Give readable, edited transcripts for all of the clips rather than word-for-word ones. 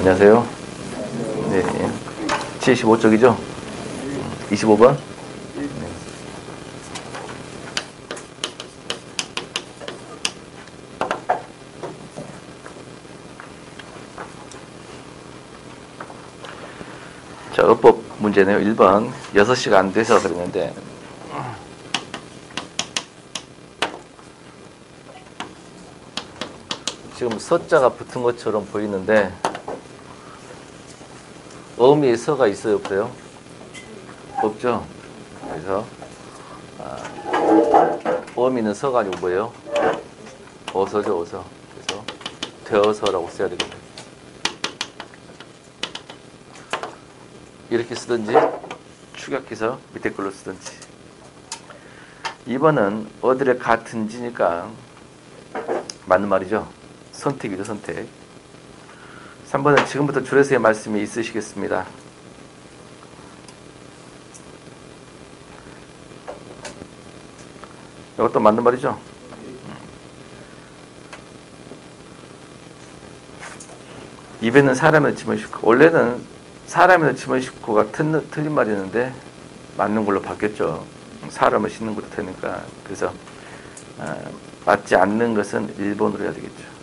안녕하세요. 네. 75쪽이죠? 25번? 네. 자, 어법 문제네요. 1번. 6시가 안 돼서 그랬는데, 지금 서자가 붙은 것처럼 보이는데, 어미의 서가 있어요, 없어요? 없죠? 그래서, 어미는 서가 아니고 뭐예요? 어서죠, 어서. 그래서, 되어서라고 써야 되겠네요. 이렇게 쓰든지, 축약해서 밑에 걸로 쓰든지. 2번은 어들의 같은지니까, 맞는 말이죠. 선택이죠, 선택. 3번은 지금부터 줄에서의 말씀이 있으시겠습니다. 이것도 맞는 말이죠. 입에는 사람을 넣지만 싶고, 원래는 사람을 넣지만 싶고가 틀린 말이었는데 맞는 걸로 바뀌었죠. 사람을 싣는 것도 되니까. 그래서 맞지 않는 것은 1번으로 해야 되겠죠.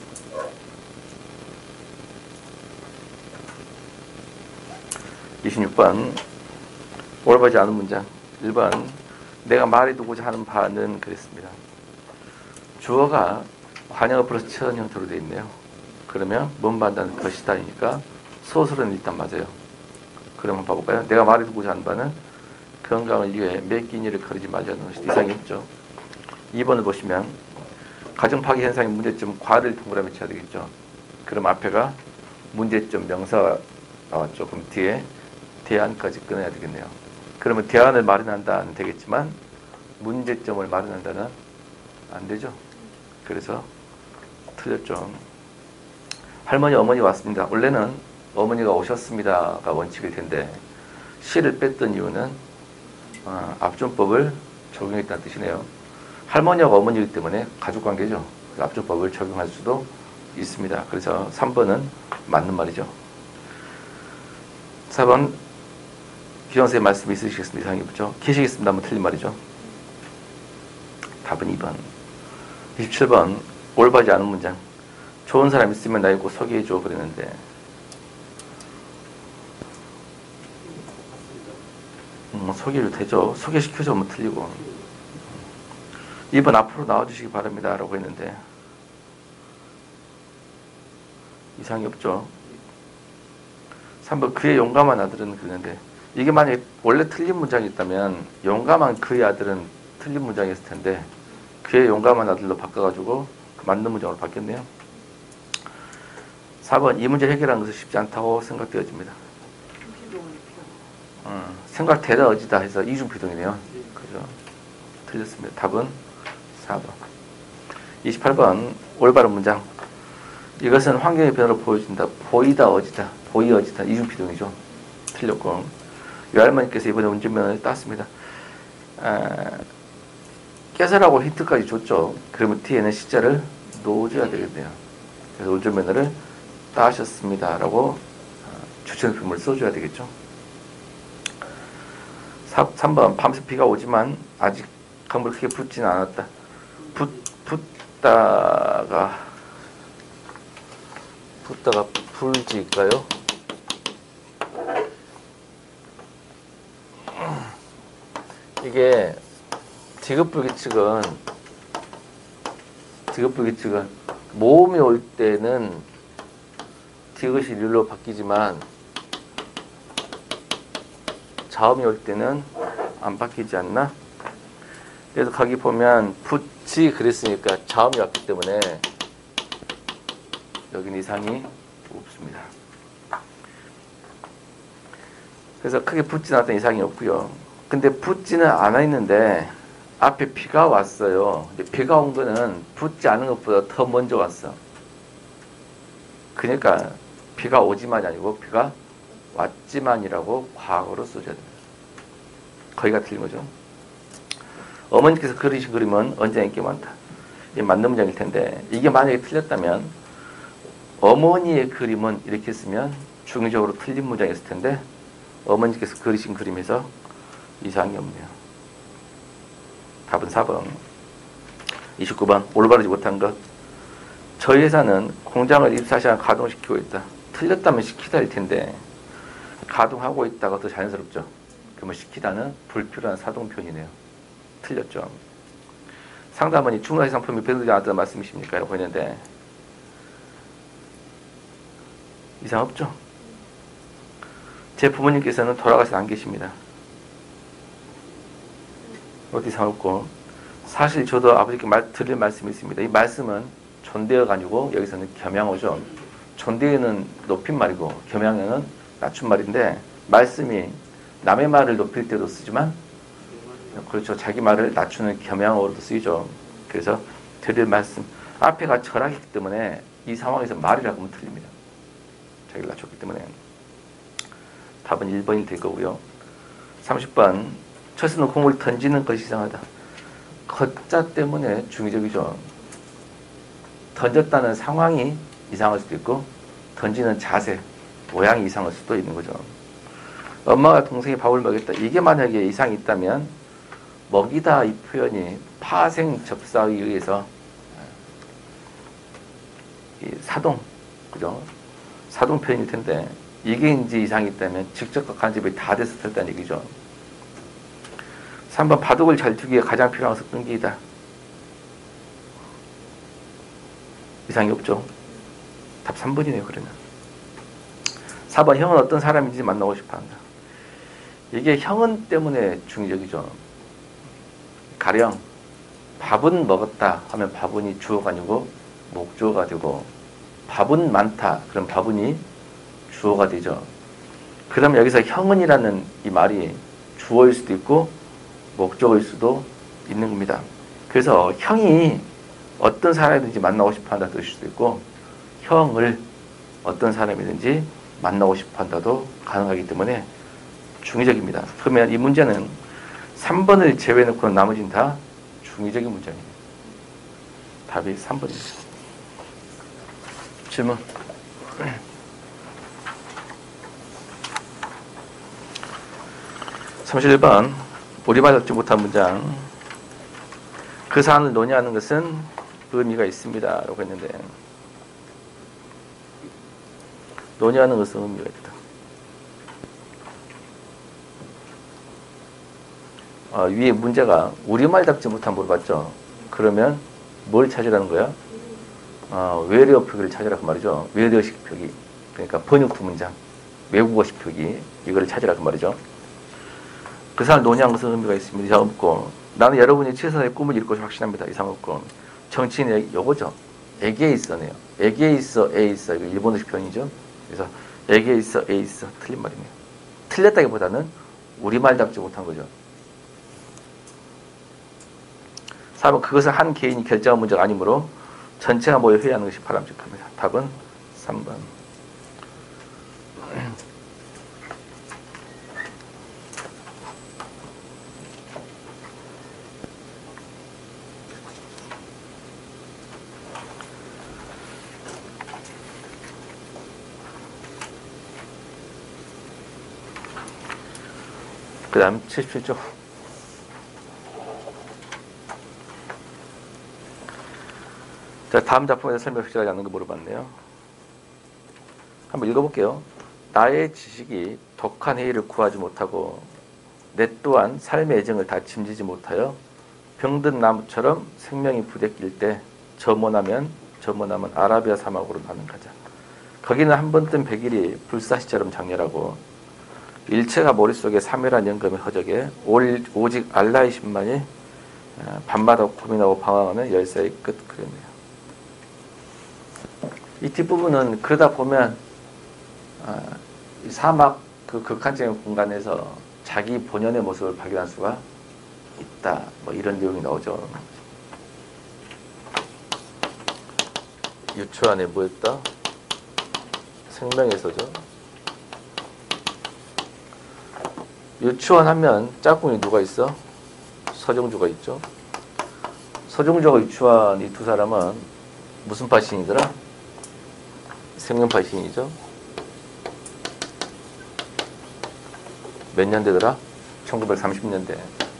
26번 올바르지 않은 문장. 1번 내가 말해두고자 하는 바는 그랬습니다. 주어가 관형어 플러스 천 형태로 되어 있네요. 그러면 뭔 반다는 것이다니까 소설은 일단 맞아요. 그러면 봐볼까요? 내가 말해두고자 하는 바는 건강을 위해 매 끼니를 거르지 말자는 것이 이상이었죠. 2번을 보시면 가정 파괴 현상의 문제점 과를 동그라미 쳐야 되겠죠. 그럼 앞에가 문제점 명사가 나왔죠. 그럼 뒤에 대안까지 끊어야 되겠네요. 그러면 대안을 마련한다는 되겠지만 문제점을 마련한다는 안 되죠. 그래서 틀렸죠. 할머니 어머니 왔습니다. 원래는 어머니가 오셨습니다가 원칙일 텐데 시를 뺐던 이유는 압존법을 적용했다는 뜻이네요. 할머니하고 어머니이기 때문에 가족관계죠. 압존법을 적용할 수도 있습니다. 그래서 3번은 맞는 말이죠. 4번 기왕선생님 말씀이 있으시겠습니다. 이상이 붙죠. 계시겠습니다. 한번 틀린 말이죠. 답은 2번. 27번 올바르지 않은 문장. 좋은 사람 있으면 나에게 꼭 소개해줘 그랬는데 소개해도 되죠. 소개시켜줘 하면 틀리고 2번 앞으로 나와주시기 바랍니다 라고 했는데 이상이 없죠. 3번 그의 용감한 아들은 그랬는데 이게 만약에 원래 틀린 문장이 있다면 용감한 그의 아들은 틀린 문장이었을 텐데 그의 용감한 아들로 바꿔가지고 맞는 문장으로 바뀌었네요. 4번 이 문제를 해결하는 것은 쉽지 않다고 생각되어집니다. 생각되다 어지다 해서 이중피동이네요. 그죠? 틀렸습니다. 답은 4번. 28번 올바른 문장. 이것은 환경의 변화를 보여준다. 보이다 어지다. 보이 어지다. 이중피동이죠. 틀렸고 외할머니께서 이번에 운전면허를 땄습니다. 깨서라고 힌트까지 줬죠. 그러면 뒤에는 시자를 넣어줘야 되겠네요. 그래서 운전면허를 따셨습니다 라고 주체적품을 써줘야 되겠죠. 3번 밤새 비가 오지만 아직 강물이 크게 붙지는 않았다. 붙다가 불지일까요? 이게 지급불규칙은 모음이 올 때는 디귿이 률로 바뀌지만 자음이 올 때는 안 바뀌지 않나? 그래서 거기 보면 붙지 그랬으니까 자음이 왔기 때문에 여기는 이상이 없습니다. 그래서 크게 붙지 않았던 이상이 없고요. 근데 붙지는 않아 있는데 앞에 비가 왔어요. 근데 비가 온 거는 붙지 않은 것보다 더 먼저 왔어. 그러니까 비가 오지만이 아니고 비가 왔지만이라고 과거로 써줘야 됩니다. 거기가 틀린 거죠. 어머니께서 그리신 그림은 언제나 인기 많다. 이게 맞는 문장일 텐데 이게 만약에 틀렸다면 어머니의 그림은 이렇게 쓰면 중의적으로 틀린 문장이었을 텐데 어머니께서 그리신 그림에서 이상이 없네요. 답은 4번. 29번. 올바르지 못한 것. 저희 회사는 공장을 24시간 가동시키고 있다. 틀렸다면 시키다 일 텐데 가동하고 있다가 더 자연스럽죠. 그러면 시키다는 불필요한 사동표현이네요. 틀렸죠. 상담원이 주문하신 상품이 배달되지 않았다는 말씀이십니까? 라고 했는데 이상 없죠. 제 부모님께서는 돌아가셔서 안 계십니다. 어디 이상 없고 사실 저도 아버지께 드릴 말씀이 있습니다. 이 말씀은 존대어가 아니고 여기서는 겸양어죠. 존대어는 높임말이고 겸양어는 낮춤말인데 말씀이 남의 말을 높일 때도 쓰지만 그렇죠. 자기 말을 낮추는 겸양어로도 쓰이죠. 그래서 드릴 말씀 앞에가 철학이기 때문에 이 상황에서 말이라고 하면 틀립니다. 자기를 낮췄기 때문에 답은 1번이 될 거고요. 30번 철수는 공을 던지는 것이 이상하다. 걷자 때문에 중의적이죠. 던졌다는 상황이 이상할 수도 있고 던지는 자세, 모양이 이상할 수도 있는 거죠. 엄마가 동생이 밥을 먹였다. 이게 만약에 이상이 있다면 먹이다 이 표현이 파생 접사에 의해서 이 사동, 그죠? 사동 표현일 텐데 이게 이제 이상이 있다면 직접과 간접이 다 돼서 틀렸다는 얘기죠. 3번 바둑을 잘 두기에 가장 필요한 것은 끈기이다. 이상이 없죠. 답 3번이네요. 그러면 4번 형은 어떤 사람인지 만나고 싶어한다. 이게 형은 때문에 중의적이죠. 가령 밥은 먹었다 하면 밥은이 주어가 아니고 목주어가 되고 밥은 많다 그럼 밥은이 주어가 되죠. 그럼 여기서 형은이라는 이 말이 주어일 수도 있고 목적어일 수도 있는 겁니다. 그래서 형이 어떤 사람이든지 만나고 싶어 한다 뜻일 수도 있고 형을 어떤 사람이든지 만나고 싶어 한다도 가능하기 때문에 중의적입니다. 그러면 이 문제는 3번을 제외해놓고는 나머지는 다 중의적인 문장이에요. 답이 3번입니다. 질문. 31번 우리말 적지 못한 문장. 그 사안을 논의하는 것은 의미가 있습니다. 라고 했는데 논의하는 것은 의미가 있다. 위에 문제가 우리말답지 못한 물어봤죠. 그러면 뭘 찾으라는 거야? 외래어 표기를 찾으라고 말이죠. 외래어식 표기. 그러니까 번역부 문장, 외국어식 표기 이거를 찾으라고 말이죠. 그 사람을 논의한 것은 의미가 있습니다. 이상 없고 나는 여러분이 최선의 꿈을 이룰 것이 확신합니다. 이상 없고 정치인의 요거죠. 에게 있어네요. 에게 있어, 에 있어. 이거 일본어식 표현이죠. 그래서 에게 있어, 에 있어. 틀린 말이네요. 틀렸다기보다는 우리말답지 못한 거죠. 4번 그것은 한 개인이 결정한 문제가 아니므로 전체가 모여 회의하는 것이 바람직합니다. 답은 3번. 그 다음 77쪽. 자, 다음 작품에서 설명 확실하지 않는 거 물어봤네요. 한번 읽어볼게요. 나의 지식이 독한 회의를 구하지 못하고 내 또한 삶의 애정을 다 짐지지 못하여 병든 나무처럼 생명이 부대낄 때 저 머나면 아라비아 사막으로 나는 가자. 거기는 한 번 뜬 백일이 불사시처럼 장렬하고 일체가 머릿속에 사멸한 영감이 허적에 오직 알라의 신만이 밤마다 고민하고 방황하는 열사의 끝. 그랬네요. 이 뒷부분은 그러다 보면 사막 그 극한적인 공간에서 자기 본연의 모습을 발견할 수가 있다. 뭐 이런 내용이 나오죠. 유추안에 뭐였다? 생명에서죠. 유추안 하면 짝꿍이 누가 있어? 서정주가 있죠. 서정주와 유추안 이 두 사람은 무슨 파신이더라? 생명파의 시인이죠. 몇 년대더라? 1930년대.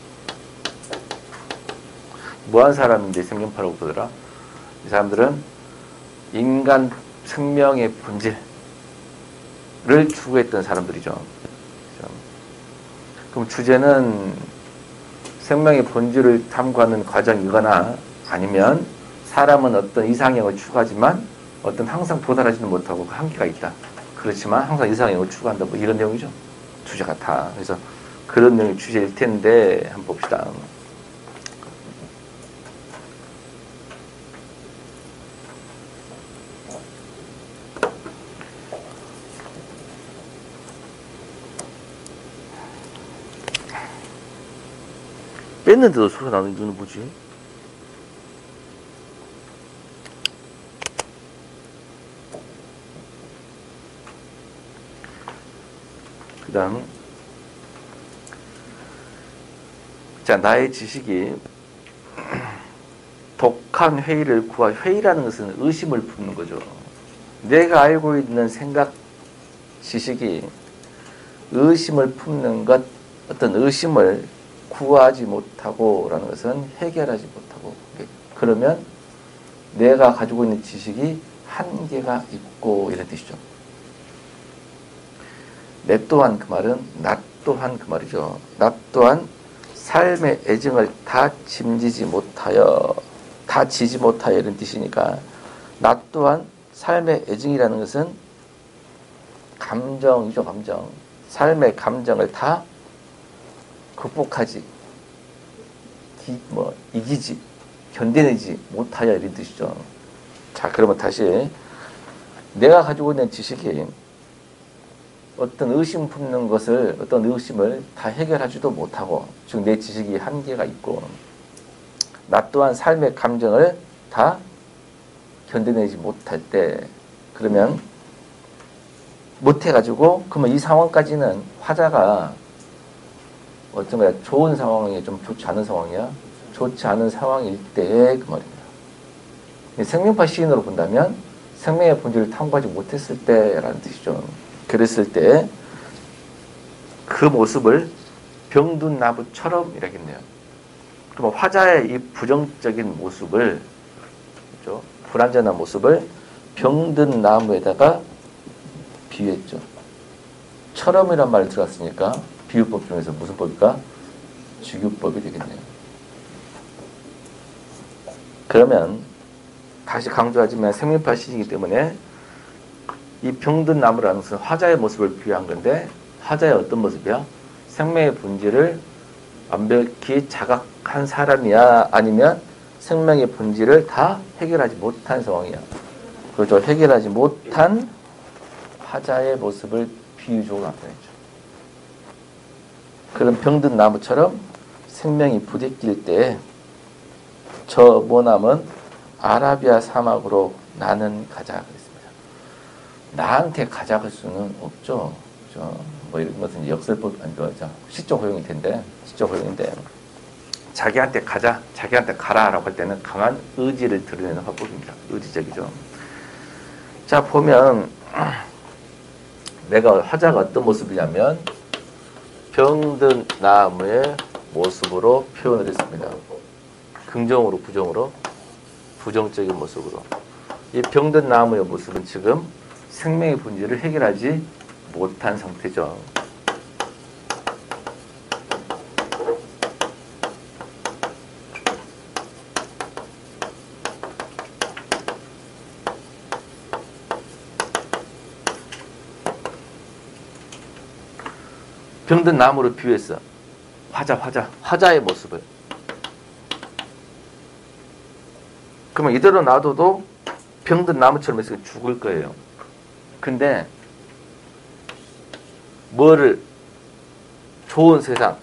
뭐한 사람인데 생명파라고 부르더라? 이 사람들은 인간 생명의 본질을 추구했던 사람들이죠. 그럼 주제는 생명의 본질을 탐구하는 과정이거나 아니면 사람은 어떤 이상형을 추구하지만 어떤 항상 도달하지는 못하고 그 한계가 있다. 그렇지만 항상 이상형을 추구한다. 뭐 이런 내용이죠. 주제가 다. 그래서 그런 내용이 주제일 텐데 한번 봅시다. 뺐는데도 소리가 나는 이유는 뭐지? 그 다음, 자, 나의 지식이 독한 회의를 구하, 회의라는 것은 의심을 품는 거죠. 내가 알고 있는 생각, 지식이 의심을 품는 것, 어떤 의심을 구하지 못하고 라는 것은 해결하지 못하고, 그러면 내가 가지고 있는 지식이 한계가 있고 이런 뜻이죠. 내 또한 그 말은 나 또한 그 말이죠. 나 또한 삶의 애증을 다 지지 못하여 이런 뜻이니까 나 또한 삶의 애증이라는 것은 감정이죠. 감정. 삶의 감정을 다 극복하지, 이기지, 견뎌내지 못하여 이런 뜻이죠. 자, 그러면 다시 내가 가지고 있는 지식이 어떤 의심 품는 것을, 어떤 의심을 다 해결하지도 못하고, 즉 내 지식이 한계가 있고, 나 또한 삶의 감정을 다 견뎌내지 못할 때, 그러면 못해가지고, 그러면 이 상황까지는 화자가 어떤 거야? 좋은 상황이 좀 좋지 않은 상황이야? 좋지 않은 상황일 때의 그 말입니다. 생명파 시인으로 본다면 생명의 본질을 탐구하지 못했을 때라는 뜻이죠. 그랬을 때 그 모습을 병든 나무처럼 이라겠네요. 그럼 화자의 이 부정적인 모습을, 그렇죠? 불완전한 모습을 병든 나무에다가 비유했죠. 처럼이란 말이 들어갔으니까 비유법 중에서 무슨 법일까? 직유법이 되겠네요. 그러면 다시 강조하지만 생명파 시이기 때문에 이 병든 나무라는 것은 화자의 모습을 비유한 건데, 화자의 어떤 모습이야? 생명의 본질을 완벽히 자각한 사람이야? 아니면 생명의 본질을 다 해결하지 못한 상황이야? 그렇죠. 해결하지 못한 화자의 모습을 비유적으로 나타냈죠. 그런 병든 나무처럼 생명이 부대낄 때 저 모남은 아라비아 사막으로 나는 가자 그랬습니다. 나한테 가자 할 수는 없죠. 그렇죠? 뭐 이런 것은 역설법 아니죠. 시적 허용일 텐데, 시적 허용인데 자기한테 가자, 자기한테 가라라고 할 때는 강한 의지를 드러내는 화법입니다. 의지적이죠. 자, 보면 내가 화자가 어떤 모습이냐면 병든 나무의 모습으로 표현을 했습니다. 긍정으로, 부정으로, 부정적인 모습으로. 이 병든 나무의 모습은 지금 생명의 본질을 해결하지 못한 상태죠. 병든 나무를 비유했어. 화자의 모습을. 그러면 이대로 놔둬도 병든 나무처럼 해서 죽을 거예요. 근데 뭐를, 좋은 세상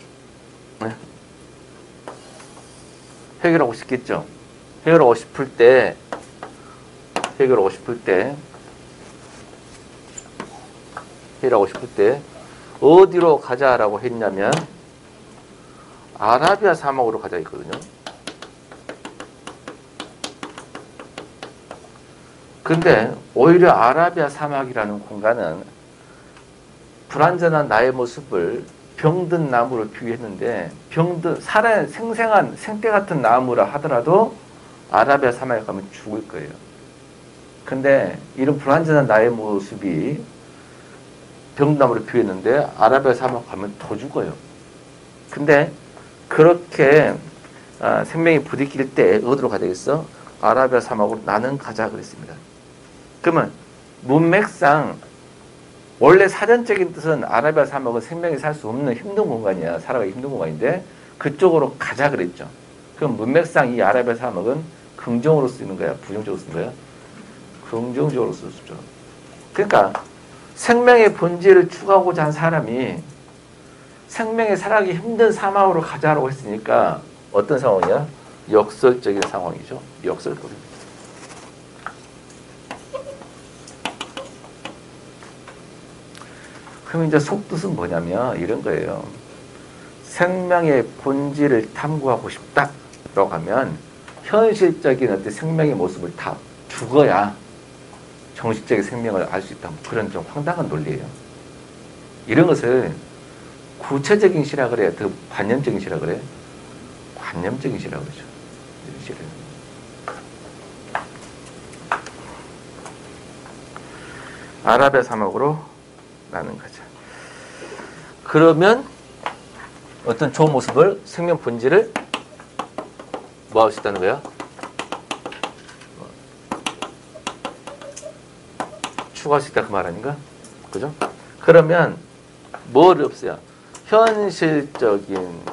해결하고 싶겠죠. 해결하고 싶을 때 어디로 가자라고 했냐면 아라비아 사막으로 가자 했거든요. 근데 오히려 아라비아 사막이라는 공간은 불완전한 나의 모습을 병든 나무로 비유했는데 살아 생생한 생떼 같은 나무라 하더라도 아라비아 사막에 가면 죽을 거예요. 근데 이런 불완전한 나의 모습이 병든 나무로 비유했는데 아라비아 사막 가면 더 죽어요. 근데 그렇게 생명이 부딪힐 때 어디로 가야 되겠어? 아라비아 사막으로 나는 가자 그랬습니다. 그러면 문맥상 원래 사전적인 뜻은 아라비아 사막은 생명이 살 수 없는 힘든 공간이야. 살아가기 힘든 공간인데 그쪽으로 가자 그랬죠. 그럼 문맥상 이 아라비아 사막은 긍정으로 쓰는 거야? 부정적으로 쓰는 거야? 긍정적으로 쓰죠. 그러니까 생명의 본질을 추구하고자 한 사람이 생명이 살아가기 힘든 사막으로 가자라고 했으니까 어떤 상황이야? 역설적인 상황이죠. 역설적인. 그럼 이제 속뜻은 뭐냐면 이런 거예요. 생명의 본질을 탐구하고 싶다라고 하면 현실적인 어떤 생명의 모습을 다 죽어야 정식적인 생명을 알 수 있다. 그런 좀 황당한 논리예요. 이런 것을 구체적인 시라 그래? 더 관념적인 시라 그래? 관념적인 시라 그러죠. 시를. 아라비아 사막으로 나는 거죠. 그러면 어떤 좋은 모습을 생명 본질을 뭐 할 수 있다는 거야? 추구할 수 있다 그 말 아닌가? 그죠? 그러면 뭘 없애야? 현실적인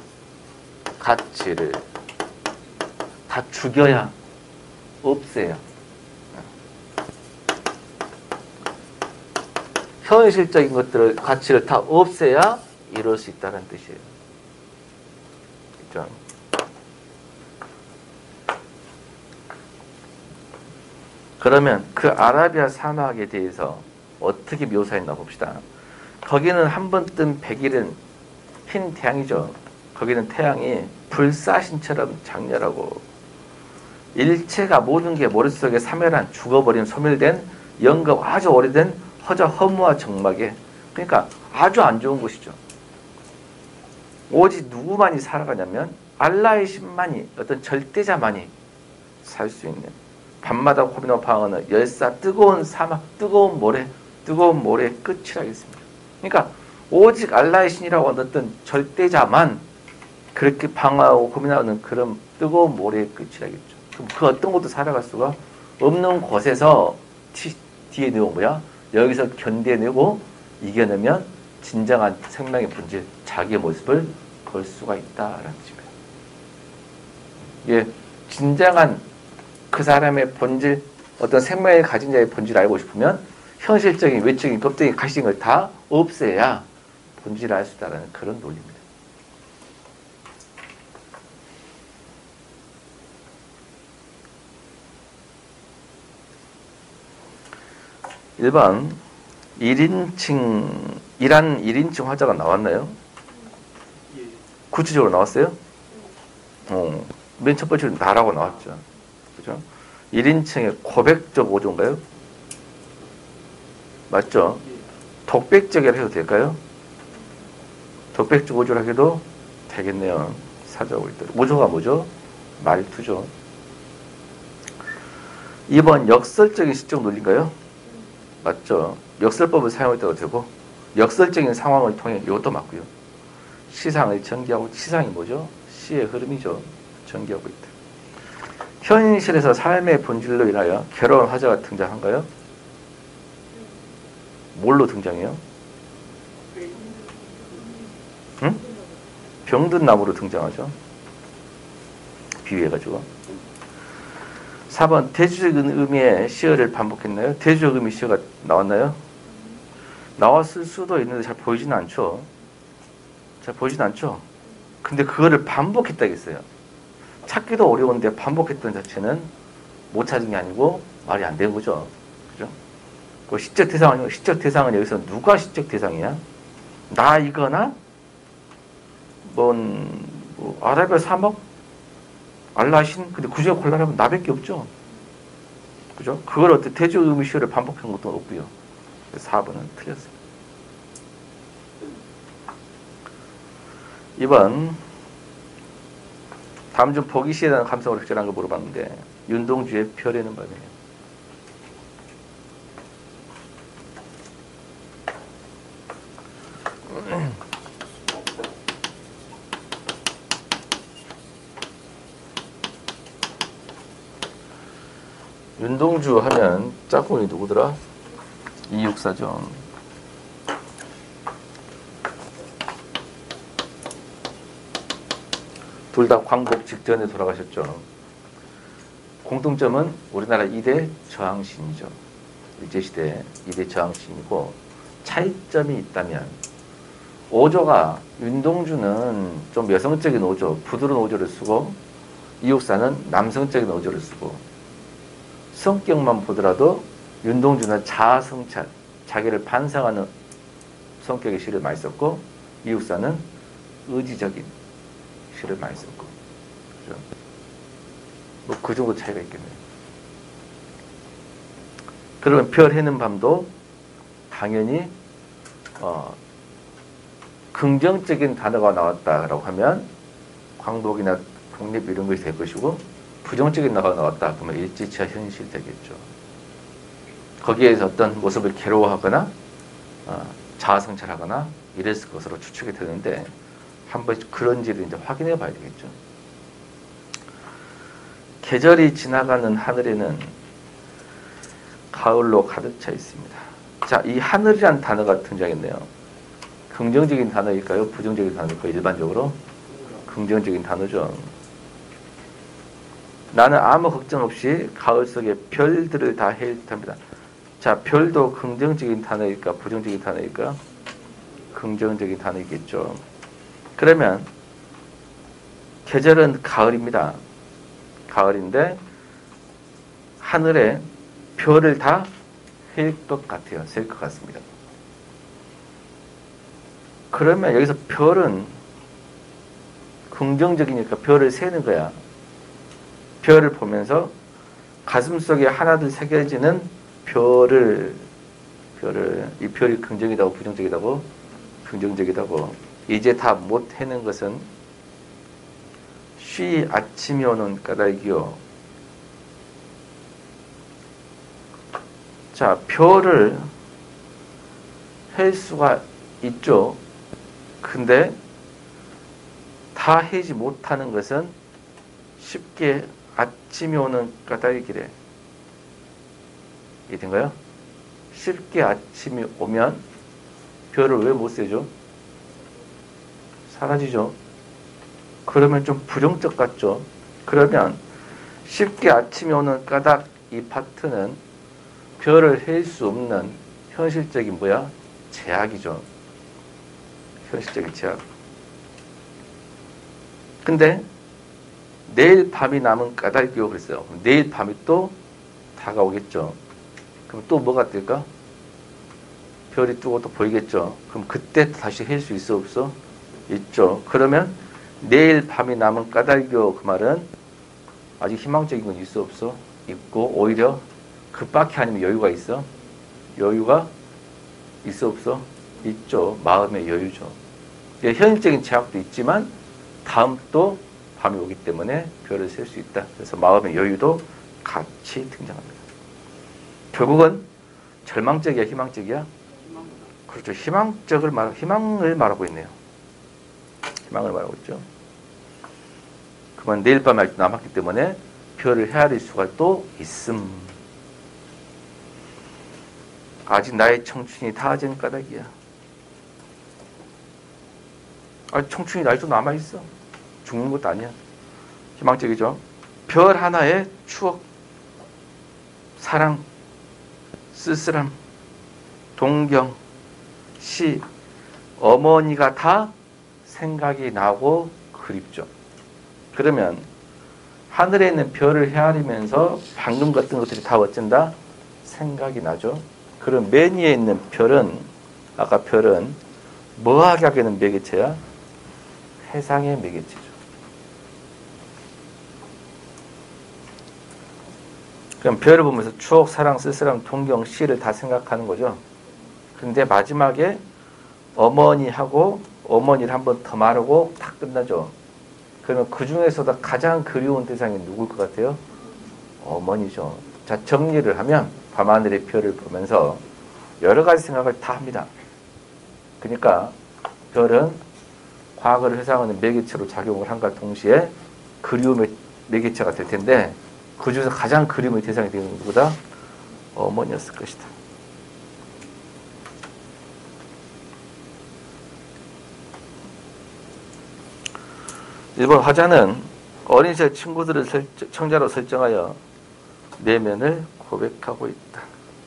가치를 다 죽여야 없애야. 현실적인 것들을 가치를 다 없애야 이룰 수 있다는 뜻이에요. 그렇죠? 그러면 그 아라비아 사막에 대해서 어떻게 묘사했나 봅시다. 거기는 한 번 뜬 백일은 흰 태양이죠. 거기는 태양이 불사신처럼 장렬하고 일체가 모든 게 머릿속에 사멸한 죽어버린 소멸된 영겁 아주 오래된 허저 허무와 정막에 그러니까 아주 안 좋은 곳이죠. 오직 누구만이 살아가냐면 알라의 신만이 어떤 절대자만이 살 수 있는 밤마다 고비노 방언은 열사 뜨거운 사막 뜨거운 모래의 끝이라겠습니다. 그러니까 오직 알라의 신이라고 하는 어떤 절대자만 그렇게 방황하고 고민하는 그런 뜨거운 모래의 끝이라겠죠. 그럼 그 어떤 것도 살아갈 수가 없는 곳에서 뒤에 내용 뭐야? 여기서 견뎌내고 이겨내면 진정한 생명의 본질, 자기의 모습을 볼 수가 있다라는 뜻입니다. 예, 진정한 그 사람의 본질, 어떤 생명을 가진 자의 본질을 알고 싶으면 현실적인, 외적인, 법적인 가시는 걸 다 없애야 본질을 알 수 있다는 그런 논리입니다. 일반 1인칭 화자가 나왔나요? 구체적으로 나왔어요? 맨 첫 번째로 나라고 나왔죠. 그죠? 1인칭의 고백적 오조인가요? 맞죠? 독백적이라 해도 될까요? 독백적 오조라 해도 되겠네요. 사자고 있다. 오조가 뭐죠? 말투죠. 2번 역설적인 시적 논리인가요? 맞죠? 역설법을 사용했다고 되고 역설적인 상황을 통해 이것도 맞고요. 시상을 전개하고 시상이 뭐죠? 시의 흐름이죠. 전개하고 있다. 현실에서 삶의 본질로 인하여 괴로운 화자가 등장한가요? 뭘로 등장해요? 응? 병든 나무로 등장하죠. 비유해가지고. 4번 대주적인 의미의 시어를 반복했나요? 대주적 의미 시어가 나왔나요? 나왔을 수도 있는데 잘 보이지는 않죠. 잘 보이지는 않죠. 근데 그거를 반복했다겠어요. 찾기도 어려운데 반복했던 자체는 못 찾은 게 아니고 말이 안 되는 거죠. 그죠? 그 시적 대상은, 시적 대상은 여기서 누가 시적 대상이야? 나이거나 뭐 아라비아 사막? 알라신? 근데 구조에 골라내면 나밖에 없죠. 그죠? 그걸 어떻게 대조 의미시효를 반복한 것도 없고요. 4번은 틀렸어요. 2번 다음 중 보기 시에 대한 감성으로 적절한 걸 물어봤는데 윤동주의 별에는 밤이에요. 윤동주 하면 짝꿍이 누구더라? 이육사죠. 둘 다 광복 직전에 돌아가셨죠. 공통점은 우리나라 2대 저항신이죠. 일제시대 2대 저항신이고 차이점이 있다면 오조가 윤동주는 좀 여성적인 오조, 부드러운 오조를 쓰고 이육사는 남성적인 오조를 쓰고 성격만 보더라도 윤동주는 자아성찰, 자기를 반성하는 성격의 시를 많이 썼고 이육사는 의지적인 시를 많이 썼고 그죠? 뭐 그 정도 차이가 있겠네요. 그러면 별 해는 밤도 당연히 긍정적인 단어가 나왔다라고 하면 광복이나 독립 이런 것이 될 것이고 부정적인 단어가 나왔다 그러면 일지치와 현실 되겠죠. 거기에서 어떤 모습을 괴로워하거나 자아성찰하거나 이랬을 것으로 추측이 되는데 한번 그런지를 이제 확인해 봐야 되겠죠. 계절이 지나가는 하늘에는 가을로 가득 차 있습니다. 자, 이 하늘이란 단어가 등장했네요. 긍정적인 단어일까요? 부정적인 단어일까요? 일반적으로 긍정적인 단어죠. 나는 아무 걱정 없이 가을 속의 별들을 다 헤일 듯합니다. 자, 별도 긍정적인 단어일까? 부정적인 단어일까? 긍정적인 단어이겠죠. 그러면 계절은 가을입니다. 가을인데 하늘에 별을 다 셀 것 같아요. 셀 것 같습니다. 그러면 여기서 별은 긍정적이니까 별을 세는 거야. 별을 보면서 가슴속에 하나둘 새겨지는 이 별이 긍정이다고 부정적이다고 긍정적이다고 이제 다 못 해는 것은 쉬 아침이 오는 까닭이요. 자, 별을 할 수가 있죠. 근데 다 해지 못하는 것은 쉽게 아침이 오는 까닭이래. 이해된가요? 쉽게 아침이 오면 별을 왜 못 세죠? 사라지죠. 그러면 좀 부정적 같죠. 그러면 쉽게 아침이 오는 까닭 이 파트는 별을 할 수 없는 현실적인 뭐야? 제약이죠. 현실적인 제약. 근데 내일 밤이 남은 까닭이요 그랬어요. 내일 밤이 또 다가오겠죠. 그럼 또 뭐가 뜰까? 별이 뜨고 또 보이겠죠. 그럼 그때 다시 할 수 있어 없어? 있죠. 그러면 내일 밤이 남은 까닭이요 그 말은 아직 희망적인 건 있어 없어? 있고 오히려 급박해 아니면 여유가 있어? 여유가 있어 없어? 있죠. 마음의 여유죠. 현실적인 제약도 있지만 다음 또 밤이 오기 때문에 별을 셀 수 있다. 그래서 마음의 여유도 같이 등장합니다. 결국은 절망적이야, 희망적이야? 그렇죠. 희망을 말하고 있네요. 희망을 말하고 있죠. 그러면 내일 밤에 아직 남았기 때문에 별을 헤아릴 수가 또 있음. 아직 나의 청춘이 다하진 까닭이야. 청춘이 아직도 남아있어. 죽는 것도 아니야. 희망적이죠. 별 하나의 추억, 사랑, 쓸쓸함, 동경, 시, 어머니가 다 생각이 나고 그립죠. 그러면 하늘에 있는 별을 헤아리면서 방금 같은 것들이 다 어쩐다? 생각이 나죠. 그럼 맨 위에 있는 별은 아까 별은 뭐하게 하는 매개체야? 해상의 매개체죠. 그럼 별을 보면서 추억, 사랑, 쓸쓸함, 동경, 시를 다 생각하는 거죠. 근데 마지막에 어머니하고 어머니를 한 번 더 말하고 딱 끝나죠. 그러면 그 중에서도 가장 그리운 대상이 누굴 것 같아요? 어머니죠. 자, 정리를 하면 밤하늘의 별을 보면서 여러 가지 생각을 다 합니다. 그러니까 별은 과거를 회상하는 매개체로 작용을 한과 동시에 그리움의 매개체가 될 텐데 그 중에서 가장 그리움의 대상이 되는 누구다? 어머니였을 것이다. 일본 화자는 어린 시절 친구들을 청자로 설정하여 내면을 고백하고 있다.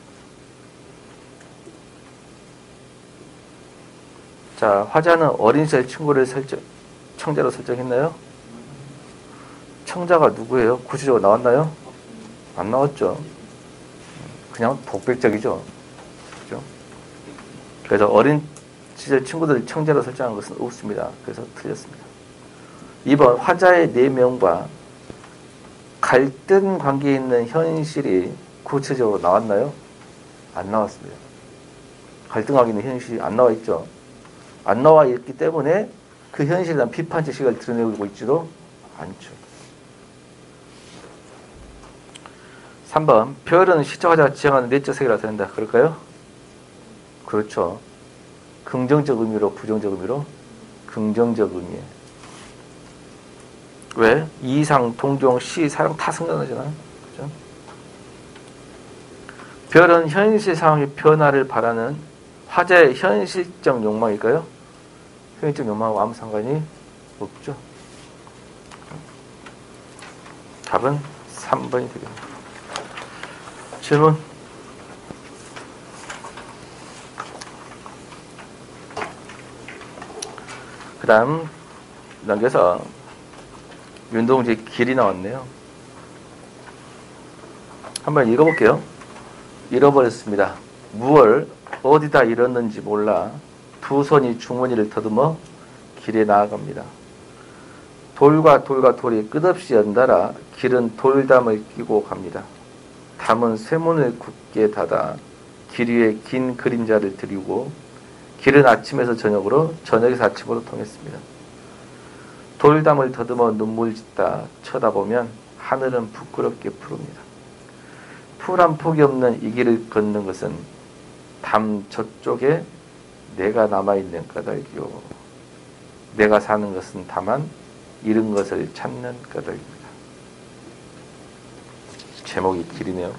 자, 화자는 어린 시절 친구를 청자로 설정했나요? 청자가 누구예요? 구체적으로 나왔나요? 안 나왔죠. 그냥 독백적이죠. 그죠? 그래서 어린 시절 친구들을 청자로 설정한 것은 없습니다. 그래서 틀렸습니다. 2번 화자의 내면과 갈등 관계에 있는 현실이 구체적으로 나왔나요? 안 나왔습니다. 갈등 관계에 있는 현실이 안 나와 있죠. 안 나와 있기 때문에 그 현실에 대한 비판적 시각을 드러내고 있지도 않죠. 3번 별은 시적 화자가 지향하는 내적 세계라고 된다. 그럴까요? 그렇죠. 긍정적 의미로 부정적 의미로 긍정적 의미에. 왜? 이상, 동경, 시, 사랑 다 생각나잖아요. 그죠? 별은 현실 상황의 변화를 바라는 화자의 현실적 욕망일까요? 현실적 욕망하고 아무 상관이 없죠. 답은 3번이 되겠습니다. 질문? 그 다음 넘겨서 윤동주의 길이 나왔네요. 한번 읽어볼게요. 잃어버렸습니다. 무얼 어디다 잃었는지 몰라 두 손이 주머니를 더듬어 길에 나아갑니다. 돌과 돌이 끝없이 연달아 길은 돌담을 끼고 갑니다. 담은 쇠문을 굳게 닫아 길 위에 긴 그림자를 들이고 길은 아침에서 저녁으로 저녁에서 아침으로 통했습니다. 돌담을 더듬어 눈물 짓다 쳐다보면 하늘은 부끄럽게 푸릅니다. 풀 한 폭이 없는 이 길을 걷는 것은 담 저쪽에 내가 남아있는 까닭이요. 내가 사는 것은 다만 잃은 것을 찾는 까닭입니다. 제목이 길이네요.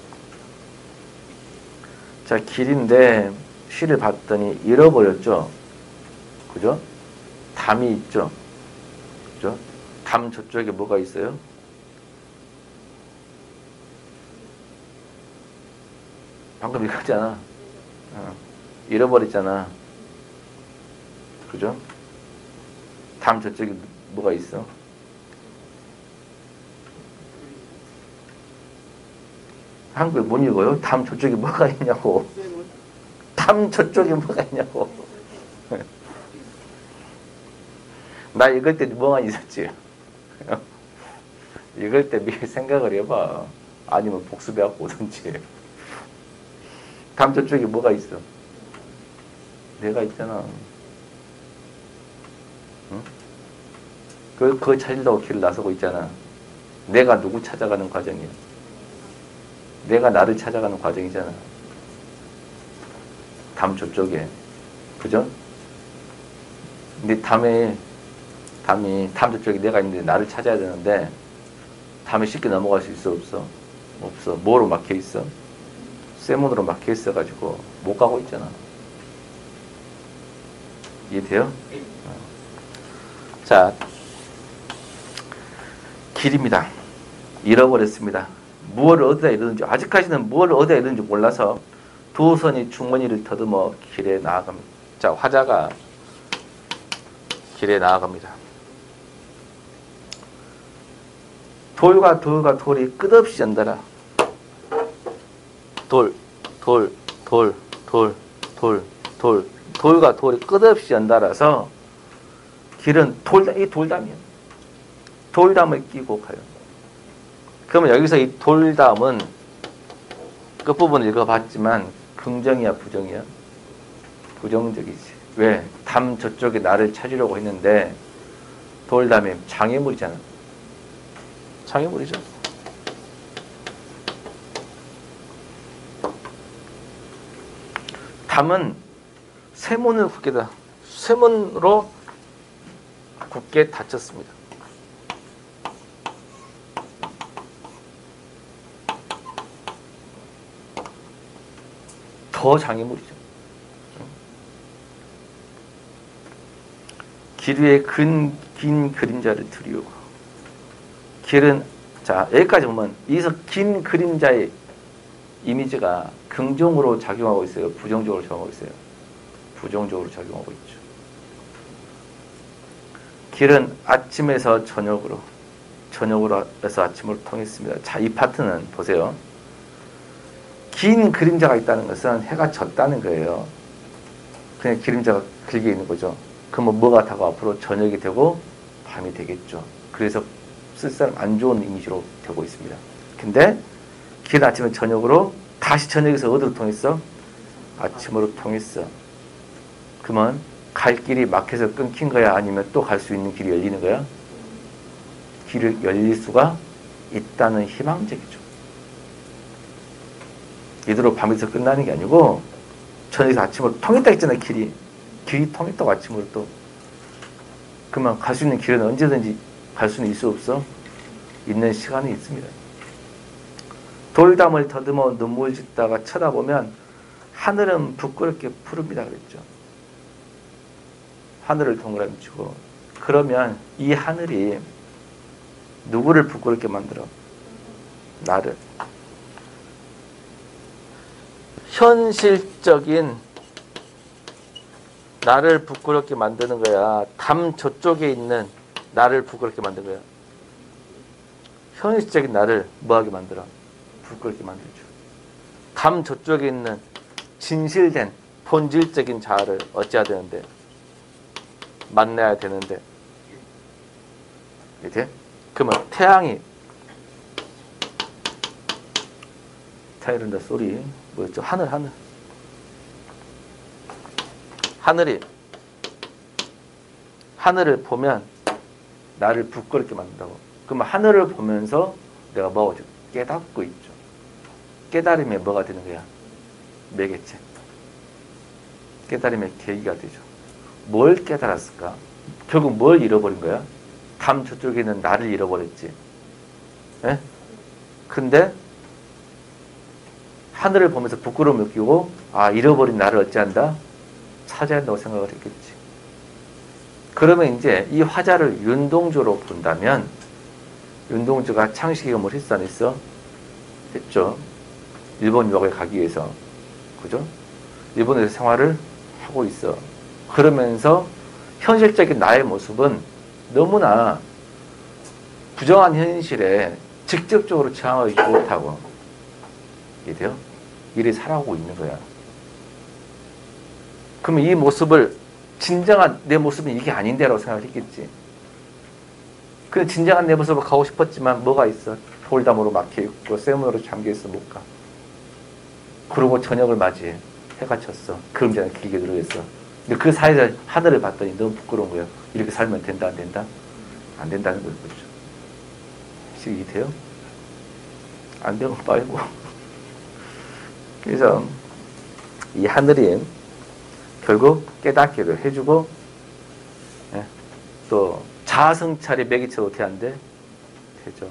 자, 길인데 시를 봤더니 잃어버렸죠. 그죠? 담이 있죠. 그죠? 담 저쪽에 뭐가 있어요? 방금 읽었잖아. 잃어버렸잖아. 그죠? 담 저쪽에 뭐가 있어? 한국에 못 읽어요? 담 저쪽에 뭐가 있냐고. 담 저쪽에 뭐가 있냐고. 나 읽을 때 뭐가 있었지? 읽을 때 미리 생각을 해봐. 아니면 복습해갖고 오든지. 담 저쪽에 뭐가 있어? 내가 있잖아. 응? 그거 찾으려고 길을 나서고 있잖아. 내가 누구 찾아가는 과정이야. 내가 나를 찾아가는 과정이잖아. 담 저쪽에. 그죠? 근데 담이 담 저쪽에 내가 있는데 나를 찾아야 되는데 담에 쉽게 넘어갈 수 있어 없어? 없어. 뭐로 막혀 있어? 쇠문으로 막혀 있어가지고 못 가고 있잖아. 이해돼요? 자, 길입니다. 잃어버렸습니다. 무엇을 어디다 잃었는지, 아직까지는 무엇을 어디다 잃었는지 몰라서 두 손이 주머니를 더듬어 길에 나아갑니다. 자, 화자가 길에 나아갑니다. 돌과 돌이 끝없이 연달아 돌과 돌이 끝없이 연달아서 길은 이 돌담이에요. 돌담을 끼고 가요. 그러면 여기서 이 돌담은 끝부분 읽어봤지만 긍정이야 부정이야? 부정적이지. 왜? 담 저쪽에 나를 찾으려고 했는데 돌담이 장애물이잖아. 장애물이죠. 담은 쇠문을 쇠문으로 굳게 닫혔습니다. 더 장애물이죠. 길 위에 긴 그림자를 두리우고. 길은, 자, 여기까지 보면 여기서 긴 그림자의 이미지가 긍정으로 작용하고 있어요? 부정적으로 작용하고 있어요? 부정적으로 작용하고 있죠. 길은 아침에서 저녁으로, 저녁으로 해서 아침으로 통했습니다. 자, 이 파트는 보세요. 긴 그림자가 있다는 것은 해가 졌다는 거예요. 그냥 그림자가 길게 있는 거죠. 그러면 뭐가 다가 앞으로 저녁이 되고 밤이 되겠죠. 그래서 쓸사람 안 좋은 이미지로 되고 있습니다. 근데 긴 아침은 저녁으로, 다시 저녁에서 어디로 통했어? 아침으로 통했어. 그러면 갈 길이 막혀서 끊긴 거야? 아니면 또 갈 수 있는 길이 열리는 거야? 길이 열릴 수가 있다는 희망적이죠. 이대로 밤에서 끝나는 게 아니고 저녁에서 아침으로 통했다 했잖아요. 길이 통했다고 아침으로 또. 그러면 갈 수 있는 길은 언제든지 갈 수는 있어 없어? 있는 시간이 있습니다. 돌담을 더듬어 눈물 짓다가 쳐다보면 하늘은 부끄럽게 푸릅니다 그랬죠. 하늘을 동그라미 치고. 그러면 이 하늘이 누구를 부끄럽게 만들어? 나를. 현실적인 나를 부끄럽게 만드는 거야? 담 저쪽에 있는 나를 부끄럽게 만드는 거야? 현실적인 나를 뭐하게 만들어? 부끄럽게 만들죠. 담 저쪽에 있는 진실된 본질적인 자아를 어찌해야 되는데? 만나야 되는데. 이제 그러면 태양이 이런다 소리 뭐였죠? 하늘을 보면 나를 부끄럽게 만든다고. 그러면 하늘을 보면서 내가 뭐가 깨닫고 있죠. 깨달음에 뭐가 되는 거야? 매개체. 깨달음의 계기가 되죠. 뭘 깨달았을까? 결국 뭘 잃어버린 거야? 담 저쪽에 있는 나를 잃어버렸지. 예? 근데 하늘을 보면서 부끄러움을 느끼고 잃어버린 나를 어찌한다? 찾아야 한다고 생각을 했겠지. 그러면 이제 이 화자를 윤동주로 본다면 윤동주가 창시기금을 했어 안 했어? 했죠. 일본 유학에 가기 위해서. 그죠? 일본에서 생활을 하고 있어. 그러면서 현실적인 나의 모습은 너무나 부정한 현실에 직접적으로 저항하지 못하고 이래요? 이래 살아오고 있는 거야. 그러면 이 모습을 진정한 내 모습은 이게 아닌데 라고 생각을 했겠지. 근데 진정한 내 모습을 가고 싶었지만 뭐가 있어? 돌담으로 막혀있고 쇠문으로 잠겨있어 못 가. 그러고 저녁을 맞이해. 해가 쳤어. 그림자는 길게 들어있어. 근데 그 사이에 하늘을 봤더니 너무 부끄러운 거예요. 이렇게 살면 된다 안 된다? 안 된다는 거죠. 혹시 돼요? 안 되면 빠이고. 그래서 이 하늘이 결국 깨닫기를 해주고 또 자아성찰이 매개체로 어떻게 안 돼? 되죠.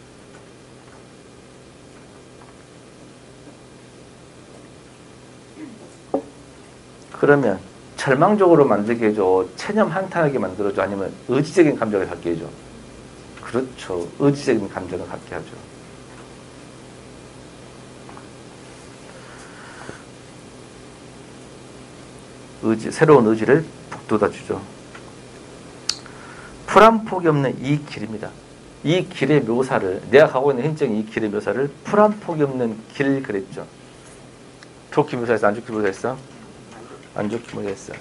그러면 절망적으로 만들게 해줘? 체념 한탄하게 만들어줘? 아니면 의지적인 감정을 갖게 해줘? 그렇죠. 의지적인 감정을 갖게 하죠. 새로운 의지를 북돋아주죠. 풀 한 폭이 없는 이 길입니다. 이 길의 묘사를, 내가 가고 있는 현장의 이 길의 묘사를 풀 한 폭이 없는 길 그랬죠. 좋게 묘사했어? 안 좋게 묘사했어? 안 좋게 묘사했어.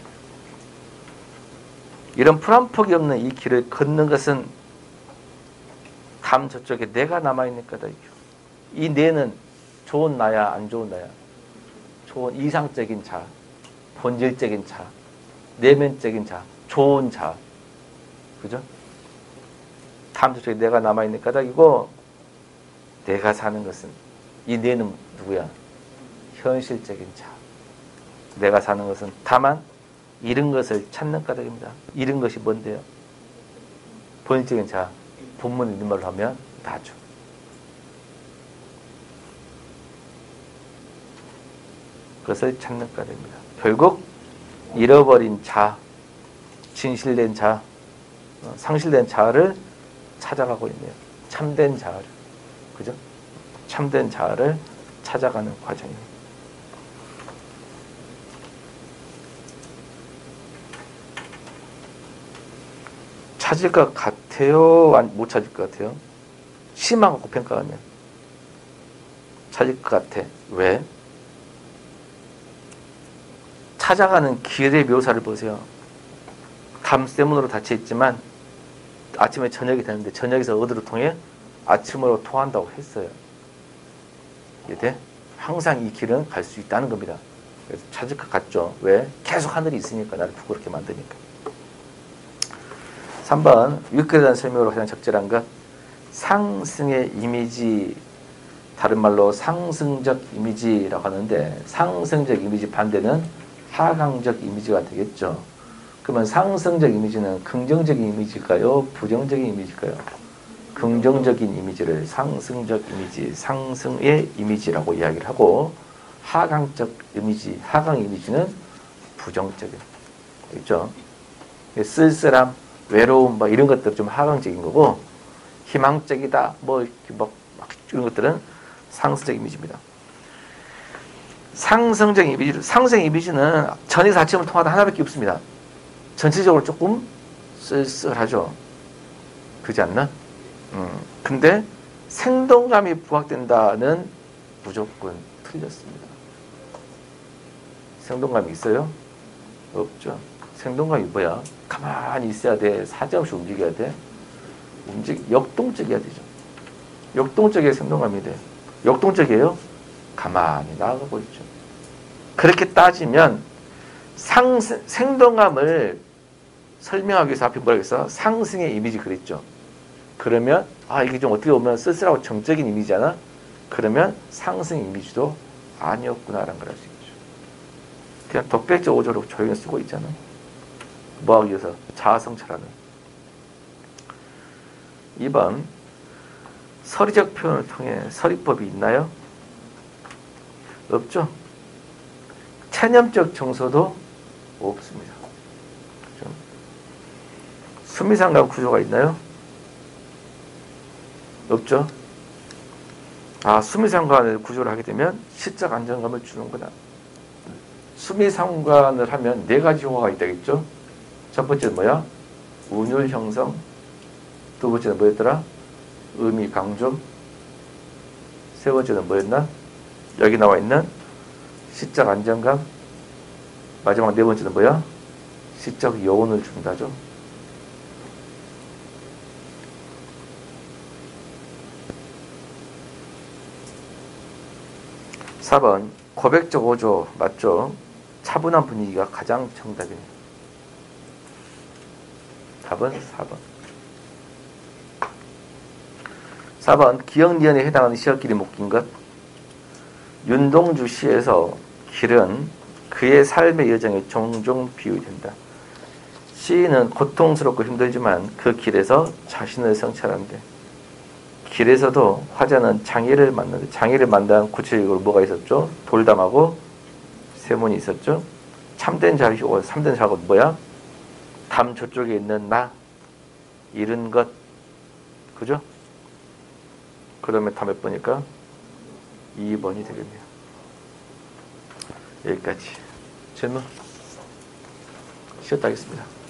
이런 풀 한 폭이 없는 이 길을 걷는 것은 담 저쪽에 내가 남아있는 거다. 이 내는 좋은 나야, 안 좋은 나야? 좋은 이상적인 자, 본질적인 자, 내면적인 자, 좋은 자. 그죠? 담 저쪽에 내가 남아있는 까닭이고, 내가 사는 것은, 이 내는 누구야? 현실적인 자. 내가 사는 것은 다만 잃은 것을 찾는 까닭입니다. 잃은 것이 뭔데요? 본질적인 자, 본문 있는 말로 하면 나죠. 그것을 찾는 까닭입니다. 결국 잃어버린 자, 진실된 자, 상실된 자를 찾아가고 있네요. 참된 자를. 그죠? 참된 자를 찾아가는 과정입니다. 찾을 것 같아요? 못 찾을 것 같아요? 심한 거 평가하면 찾을 것 같아. 왜? 찾아가는 길의 묘사를 보세요. 담세문으로 닫혀 있지만 아침에 저녁이 되는데 저녁에서 어디로 통해? 아침으로 통한다고 했어요. 이해돼? 항상 이 길은 갈 수 있다는 겁니다. 그래서 찾을 것 같죠? 왜? 계속 하늘이 있으니까, 나를 부끄럽게 만드니까. 3번, 위급에 대한 설명으로 가장 적절한 것. 상승의 이미지, 다른 말로 상승적 이미지라고 하는데, 상승적 이미지 반대는 하강적 이미지가 되겠죠. 그러면 상승적 이미지는 긍정적인 이미지일까요? 부정적인 이미지일까요? 긍정적인 이미지를 상승적 이미지, 상승의 이미지라고 이야기를 하고, 하강적 이미지, 하강 이미지는 부정적인, 있죠? 쓸쓸함, 외로움, 뭐 이런 것들은 좀 하강적인 거고, 희망적이다, 뭐 이런 것들은 상승적 이미지입니다. 상승적 이미지, 상승 이미지는 전에서 아침을 통하다 하나밖에 없습니다. 전체적으로 조금 쓸쓸하죠. 그렇지 않나? 근데 생동감이 부각된다는 무조건 틀렸습니다. 생동감이 있어요? 없죠. 생동감이 뭐야? 가만히 있어야 돼. 사정없이 움직여야 돼. 역동적이어야 되죠. 역동적이어야 생동감이 돼. 역동적이에요? 가만히 나아가고 있죠. 그렇게 따지면 생동감을 설명하기 위해서 앞에 뭐라고 했어? 상승의 이미지 그랬죠. 그러면 이게 좀 어떻게 보면 쓸쓸하고 정적인 이미지잖아. 그러면 상승 이미지도 아니었구나라는 걸 알 수 있죠. 그냥 독백적 오조로 조용히 쓰고 있잖아. 뭐하기 위해서? 자아성찰하는. 2번, 서리적 표현을 통해 서리법이 있나요? 없죠. 체념적 정서도 없습니다. 그렇죠? 수미상관 구조가 있나요? 없죠. 수미상관을 구조를 하게 되면 시적 안정감을 주는구나. 수미상관을 하면 4가지 효과가 있다겠죠. 첫 번째는 뭐야? 운율 형성. 두 번째는 뭐였더라? 의미 강조. 세 번째는 뭐였나? 여기 나와 있는 시적 안정감. 마지막 4번째는 뭐야? 시적 여운을 준다죠. (4번) 고백적 오조 맞죠? 차분한 분위기가 가장 정답이네요. 답은 4번. 4번 기억니언에 해당하는 시어길이 묶인 것. 윤동주 시에서 길은 그의 삶의 여정에 종종 비유된다. 시인은 고통스럽고 힘들지만 그 길에서 자신을 성찰한대. 길에서도 화자는 장애를 만나는데, 장애를 만난 구체적으로 뭐가 있었죠? 돌담하고 세문이 있었죠. 참된 자효, 참된 자가 뭐야? 담 저쪽에 있는 나, 잃은 것, 그죠? 그러면 다 몇 번일까? 2번이 되겠네요. 여기까지. 질문? 쉬었다 하겠습니다.